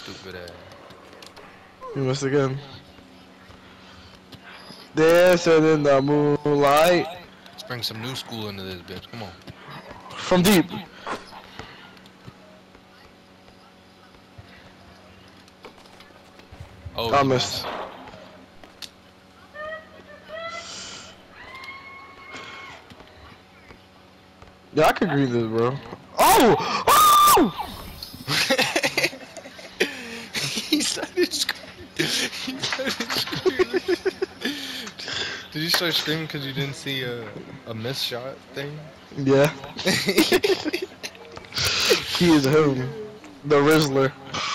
stupid ass. You missed again. Dancing in the moonlight. Let's bring some new school into this bitch. Come on. From deep. Oh, I you missed. Yeah, I could green this, bro. Oh! Oh! He started screaming. He started screaming. Did you start screaming because you didn't see a missed shot thing? Yeah. He is home. The Rizzler.